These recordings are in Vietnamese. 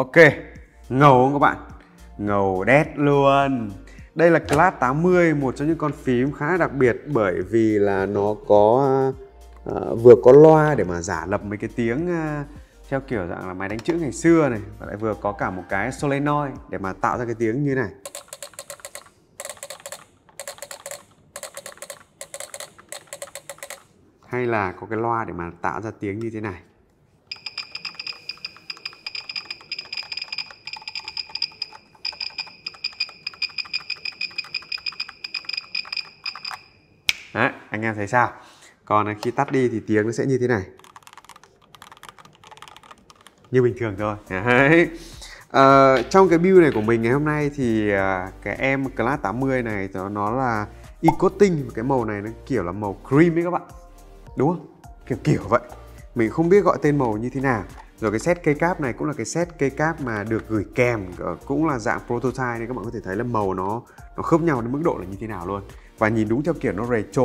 Ok, ngầu không các bạn? Ngầu đét luôn. Đây là Class 80, một trong những con phím khá đặc biệt bởi vì là nó có vừa có loa để mà giả lập mấy cái tiếng theo kiểu dạng là máy đánh chữ ngày xưa này, và lại vừa có cả một cái solenoid để mà tạo ra cái tiếng như này. Hay là có cái loa để mà tạo ra tiếng như thế này. Đấy, anh em thấy sao? Còn khi tắt đi thì tiếng nó sẽ như thế này. Như bình thường thôi. Đấy. Trong cái build này của mình ngày hôm nay thì cái em Class 80 này nó là e-coating. Cái màu này nó kiểu là màu cream ấy các bạn. Đúng không? Kiểu vậy. Mình không biết gọi tên màu như thế nào. Rồi cái set cây cáp này cũng là cái set cây cáp mà được gửi kèm, cũng là dạng prototype, nên các bạn có thể thấy là màu nó khớp nhau đến mức độ là như thế nào luôn. Và nhìn đúng theo kiểu nó retro,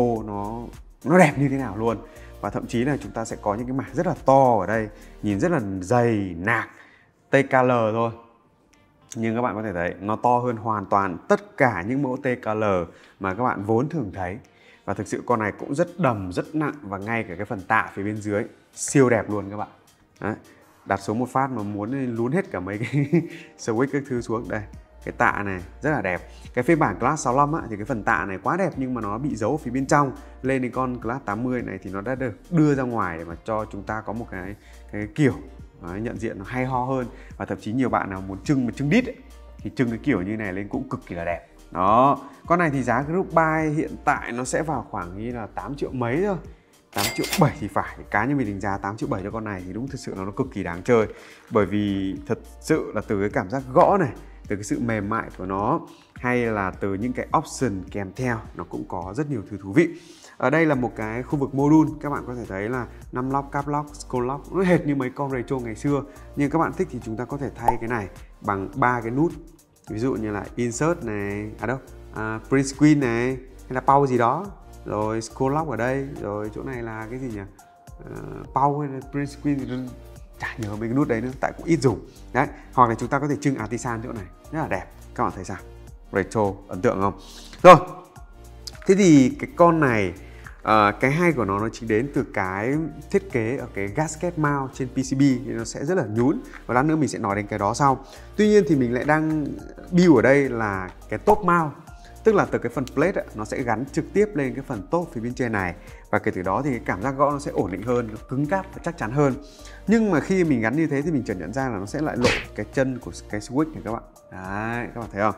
nó đẹp như thế nào luôn. Và thậm chí là chúng ta sẽ có những cái mảng rất là to ở đây, nhìn rất là dày, nạc, TKL thôi. Nhưng các bạn có thể thấy nó to hơn hoàn toàn tất cả những mẫu TKL mà các bạn vốn thường thấy. Và thực sự con này cũng rất đầm, rất nặng, và ngay cả cái phần tạ phía bên dưới siêu đẹp luôn các bạn. Đấy. Đặt xuống một phát mà muốn lún hết cả mấy cái switch các thứ xuống. Đây, cái tạ này rất là đẹp. Cái phiên bản Class 65 á, thì cái phần tạ này quá đẹp nhưng mà nó bị giấu ở phía bên trong. Lên đến con Class 80 này thì nó đã được đưa ra ngoài để mà cho chúng ta có một cái kiểu nhận diện nó hay ho hơn. Và thậm chí nhiều bạn nào muốn trưng đít ấy, thì trưng cái kiểu như này lên cũng cực kỳ là đẹp. Đó, con này thì giá group buy hiện tại nó sẽ vào khoảng như là 8 triệu mấy thôi, 8 triệu 7 thì phải. Cá nhân mình đánh giá 8 triệu 7 cho con này thì đúng thực sự nó cực kỳ đáng chơi. Bởi vì thật sự là từ cái cảm giác gõ này, từ cái sự mềm mại của nó, hay là từ những cái option kèm theo, nó cũng có rất nhiều thứ thú vị. Ở đây là một cái khu vực module, các bạn có thể thấy là 5 lock, cap lock, scroll lock, nó hệt như mấy con retro ngày xưa. Nhưng các bạn thích thì chúng ta có thể thay cái này bằng 3 cái nút. Ví dụ như là insert này, print screen này, hay là pause gì đó. Rồi scroll lock ở đây, rồi chỗ này là cái gì nhỉ? Pause hay là print screen thì chả nhớ mấy cái nút đấy nữa, tại cũng ít dùng. Đấy, hoặc là chúng ta có thể trưng artisan chỗ này, rất là đẹp. Các bạn thấy sao? Retro, ấn tượng không? Rồi, thế thì cái con này, cái hay của nó chỉ đến từ cái thiết kế ở cái gasket mount trên PCB, nên nó sẽ rất là nhún. Và lát nữa mình sẽ nói đến cái đó sau. Tuy nhiên thì mình lại đang build ở đây là cái top mount. Tức là từ cái phần plate nó sẽ gắn trực tiếp lên cái phần top phía bên trên này. Và kể từ đó thì cái cảm giác gõ nó sẽ ổn định hơn, nó cứng cáp và chắc chắn hơn. Nhưng mà khi mình gắn như thế thì mình chợt nhận ra là nó sẽ lại lộ cái chân của cái switch này các bạn. Đấy, các bạn thấy không?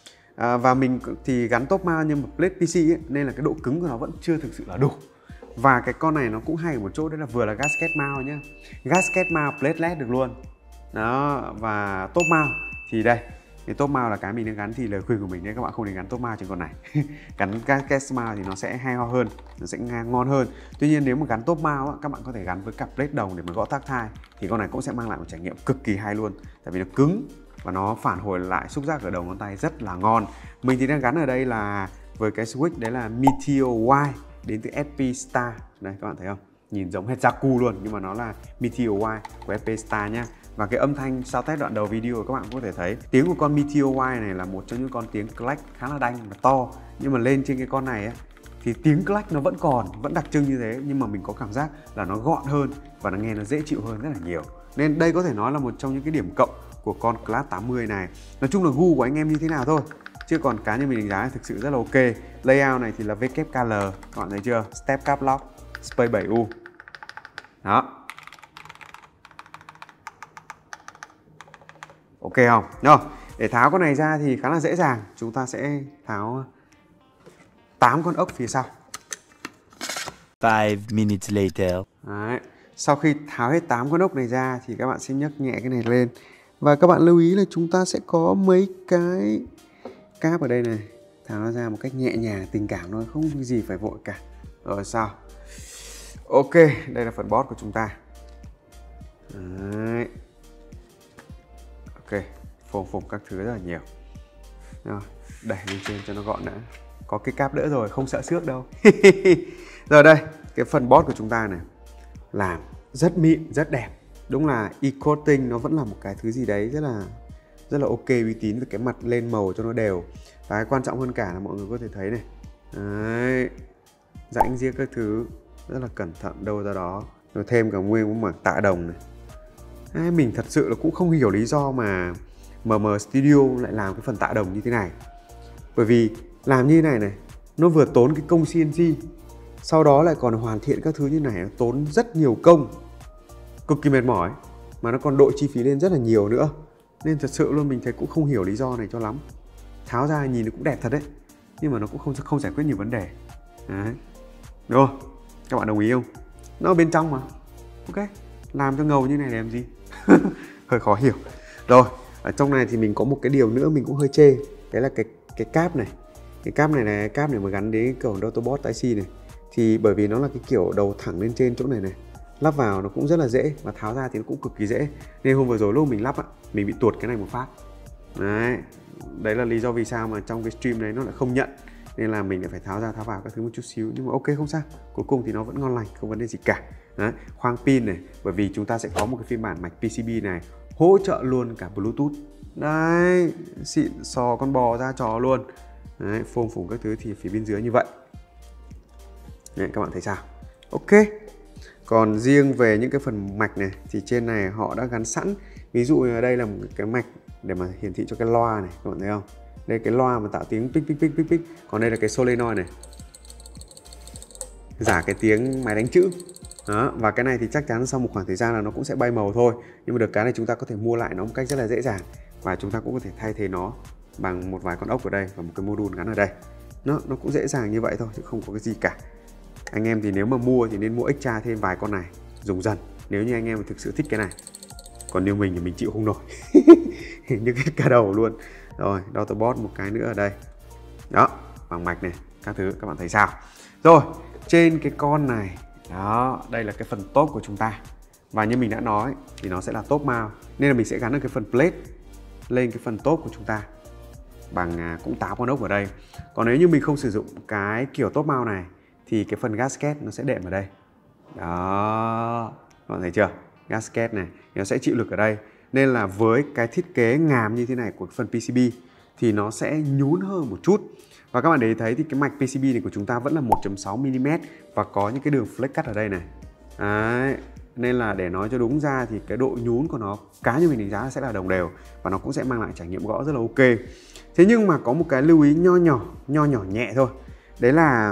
Và mình thì gắn top mount nhưng mà plate PC ấy, nên là cái độ cứng của nó vẫn chưa thực sự là đủ. Và cái con này nó cũng hay ở một chỗ, đấy là vừa là gasket mount nhá. Gasket mount plate LED được luôn. Đó, và top mount thì đây. Cái top mount là cái mình đang gắn, thì lời khuyên của mình đấy các bạn không nên gắn top mount trên con này. Gắn gasket mount thì nó sẽ hay ho hơn, nó sẽ ngon hơn. Tuy nhiên nếu mà gắn top mount các bạn có thể gắn với cặp plate đồng để mà gõ tactile, thì con này cũng sẽ mang lại một trải nghiệm cực kỳ hay luôn. Tại vì nó cứng và nó phản hồi lại xúc giác ở đầu ngón tay rất là ngon. Mình thì đang gắn ở đây là với cái switch đấy là Meteor Y đến từ SP Star. Đây các bạn thấy không? Nhìn giống hết Jaku luôn, nhưng mà nó là Meteor Y của SP Star nhá. Và cái âm thanh sau test đoạn đầu video các bạn cũng có thể thấy tiếng của con Meteor Y này là một trong những con tiếng clack khá là đanh và to. Nhưng mà lên trên cái con này ấy, thì tiếng clack nó vẫn đặc trưng như thế, nhưng mà mình có cảm giác là nó gọn hơn và nó nghe nó dễ chịu hơn rất là nhiều. Nên đây có thể nói là một trong những cái điểm cộng của con Class 80 này. Nói chung là gu của anh em như thế nào thôi, chứ còn cá nhân mình đánh giá thực sự rất là ok. Layout này thì là WKL, các bạn thấy chưa? Step cap lock, Space 7U. Đó. Ok không? Rồi, để tháo con này ra thì khá là dễ dàng. Chúng ta sẽ tháo 8 con ốc phía sau. 5 minutes later. Đấy. Sau khi tháo hết 8 con ốc này ra thì các bạn sẽ nhấc nhẹ cái này lên. Và các bạn lưu ý là chúng ta sẽ có mấy cái cáp ở đây này, tháo nó ra một cách nhẹ nhàng, tình cảm thôi, không có gì phải vội cả. Rồi sao? Ok, đây là phần board của chúng ta. Đấy. Ok, phồng các thứ rất là nhiều. Rồi, đẩy lên trên cho nó gọn đã. Có cái cáp đỡ rồi, không sợ xước đâu. Rồi đây, cái phần board của chúng ta này làm rất mịn, rất đẹp. đúng là e-coating nó vẫn là một cái thứ gì đấy rất là ok, uy tín về cái mặt lên màu cho nó đều. Và cái quan trọng hơn cả là mọi người có thể thấy này, đấy, rãnh riêng các thứ rất là cẩn thận đâu ra đó, rồi thêm cả nguyên một mảng tạ đồng này. Đấy, mình thật sự là cũng không hiểu lý do mà MM Studio lại làm cái phần tạ đồng như thế này. Bởi vì làm như thế này này, nó vừa tốn cái công CNC, sau đó lại còn hoàn thiện các thứ như này, nó tốn rất nhiều công, cực kỳ mệt mỏi, mà nó còn đội chi phí lên rất là nhiều nữa. Nên thật sự luôn mình thấy cũng không hiểu lý do này cho lắm. Tháo ra nhìn nó cũng đẹp thật đấy, nhưng mà nó cũng không giải quyết nhiều vấn đề. Đấy, đúng không? Các bạn đồng ý không? Nó ở bên trong mà. Ok, làm cho ngầu như này để làm gì? Hơi khó hiểu. Rồi, ở trong này thì mình có một cái điều nữa mình cũng hơi chê. Đấy là cái cáp này. Cái cáp này là cáp này mà gắn đến cầu Autobot Type-C này. Thì bởi vì nó là cái kiểu đầu thẳng lên trên chỗ này này, lắp vào nó cũng rất là dễ, và tháo ra thì nó cũng cực kỳ dễ. Nên hôm vừa rồi lúc mình lắp mình bị tuột cái này một phát. Đấy là lý do vì sao mà trong cái stream đấy nó lại không nhận, nên là mình lại phải tháo ra tháo vào các thứ một chút xíu. Nhưng mà ok, không sao, cuối cùng thì nó vẫn ngon lành, không vấn đề gì cả. Đấy, khoang pin này, bởi vì chúng ta sẽ có một cái phiên bản mạch PCB này hỗ trợ luôn cả Bluetooth. Đấy, xịn sò con bò ra trò luôn. Đấy, phông phủ các thứ thì phía bên dưới như vậy. Đấy, các bạn thấy sao? Ok. Còn riêng về những cái phần mạch này thì trên này họ đã gắn sẵn. Ví dụ như ở đây là một cái mạch để mà hiển thị cho cái loa này, các bạn thấy không? Đây cái loa mà tạo tiếng pic pic pic pic pic. Còn đây là cái solenoid này, giả cái tiếng máy đánh chữ. Đó, và cái này thì chắc chắn sau một khoảng thời gian là nó cũng sẽ bay màu thôi. Nhưng mà được cái này chúng ta có thể mua lại nó một cách rất là dễ dàng, và chúng ta cũng có thể thay thế nó bằng một vài con ốc ở đây và một cái module gắn ở đây. Nó cũng dễ dàng như vậy thôi, chứ không có cái gì cả. Anh em thì nếu mà mua thì nên mua extra thêm vài con này dùng dần, nếu như anh em thực sự thích cái này. Còn nếu mình thì mình chịu không nổi. Như cái cả đầu luôn. Rồi, Autobot một cái nữa ở đây. Đó, bằng mạch này, các thứ các bạn thấy sao? Rồi, trên cái con này, đó, đây là cái phần top của chúng ta. Và như mình đã nói thì nó sẽ là top mount, nên là mình sẽ gắn được cái phần plate lên cái phần top của chúng ta bằng cũng 8 con ốc ở đây. Còn nếu như mình không sử dụng cái kiểu top mount này thì cái phần gasket nó sẽ đệm ở đây. Đó, các bạn thấy chưa? Gasket này nó sẽ chịu lực ở đây. Nên là với cái thiết kế ngàm như thế này của phần PCB thì nó sẽ nhún hơn một chút. Và các bạn để thấy thì cái mạch PCB này của chúng ta vẫn là 1.6mm và có những cái đường flex cut ở đây này. Đấy, nên là để nói cho đúng ra thì cái độ nhún của nó cá như mình đánh giá sẽ là đồng đều, và nó cũng sẽ mang lại trải nghiệm gõ rất là ok. Thế nhưng mà có một cái lưu ý nho nhỏ nhẹ thôi. Đấy là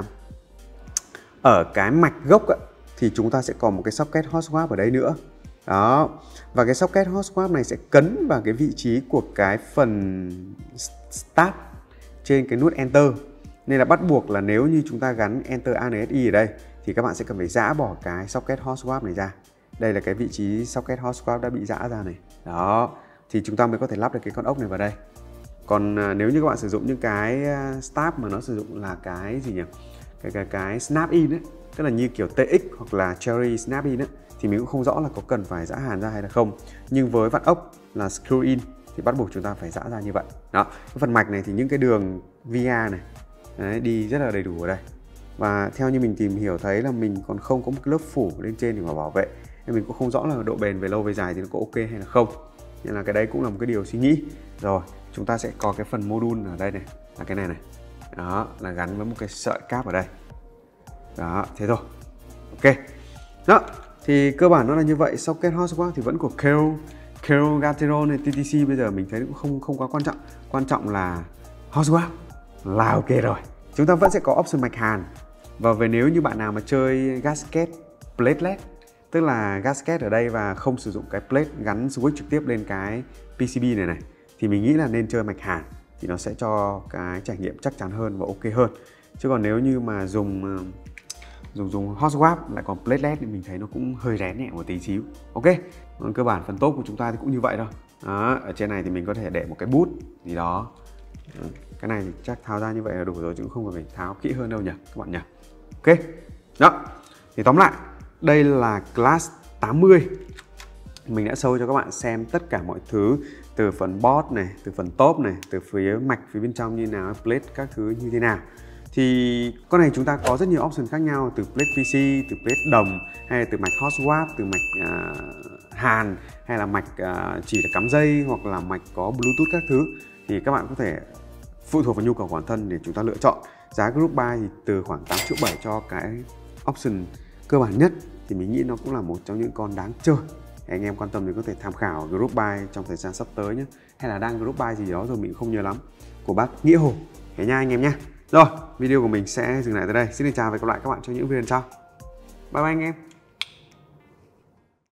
ở cái mạch gốc thì chúng ta sẽ còn một cái socket hot swap ở đây nữa. Đó, và cái socket hot swap này sẽ cấn vào cái vị trí của cái phần start trên cái nút enter. Nên là bắt buộc là nếu như chúng ta gắn enter ANSI ở đây thì các bạn sẽ cần phải giã bỏ cái socket hot swap này ra. Đây là cái vị trí socket hot swap đã bị giã ra này. Đó, thì chúng ta mới có thể lắp được cái con ốc này vào đây. Còn nếu như các bạn sử dụng những cái start mà nó sử dụng là cái gì nhỉ? Cái snap in ấy, tức là như kiểu TX hoặc là Cherry snap in ấy, thì mình cũng không rõ là có cần phải giã hàn ra hay là không. Nhưng với vặn ốc là screw in thì bắt buộc chúng ta phải giã ra như vậy. Đó, cái phần mạch này thì những cái đường VIA này đấy, đi rất là đầy đủ ở đây. Và theo như mình tìm hiểu thấy là mình còn không có một cái lớp phủ lên trên để mà bảo vệ, nên mình cũng không rõ là độ bền về lâu về dài thì nó có ok hay là không. Nên là cái đấy cũng là một cái điều suy nghĩ. Rồi, chúng ta sẽ có cái phần module ở đây này, là cái này này. Đó, là gắn với một cái sợi cáp ở đây. Đó, thế thôi. Ok. Đó, thì cơ bản nó là như vậy. Socket hot swap thì vẫn của Kero, Gateron này, TTC bây giờ mình thấy cũng không quá quan trọng. Quan trọng là hot swap là ok rồi. Chúng ta vẫn sẽ có option mạch hàn. Và về nếu như bạn nào mà chơi gasket platelet, tức là gasket ở đây và không sử dụng cái plate gắn switch trực tiếp lên cái PCB này thì mình nghĩ là nên chơi mạch hàn, thì nó sẽ cho cái trải nghiệm chắc chắn hơn và ok hơn. Chứ còn nếu như mà dùng hot swap lại còn platelet thì mình thấy nó cũng hơi rén nhẹ một tí xíu. Ok, còn cơ bản phần top của chúng ta thì cũng như vậy thôi. Đó, ở trên này thì mình có thể để một cái bút gì đó. Cái này thì chắc tháo ra như vậy là đủ rồi, chứ cũng không cần phải tháo kỹ hơn đâu nhỉ các bạn nhỉ. Ok, đó, thì tóm lại đây là Class 80. Mình đã show cho các bạn xem tất cả mọi thứ, từ phần board này, từ phần top này, từ phía mạch phía bên trong như nào, plate các thứ như thế nào. Thì con này chúng ta có rất nhiều option khác nhau, từ plate PC, từ plate đồng, hay là từ mạch hot swap, từ mạch hàn hay là mạch chỉ là cắm dây hoặc là mạch có Bluetooth các thứ, thì các bạn có thể phụ thuộc vào nhu cầu của bản thân để chúng ta lựa chọn. Giá Group Buy thì từ khoảng 8,7 triệu cho cái option cơ bản nhất thì mình nghĩ nó cũng là một trong những con đáng chơi. Anh em quan tâm thì có thể tham khảo Group Buy trong thời gian sắp tới nhé. Hay là đang Group Buy gì đó rồi mình không nhớ lắm, của bác Nghĩa Hồ. Thế nha anh em nhé. Rồi, video của mình sẽ dừng lại tới đây. Xin chào và hẹn gặp lại các bạn trong những video lần sau. Bye bye anh em.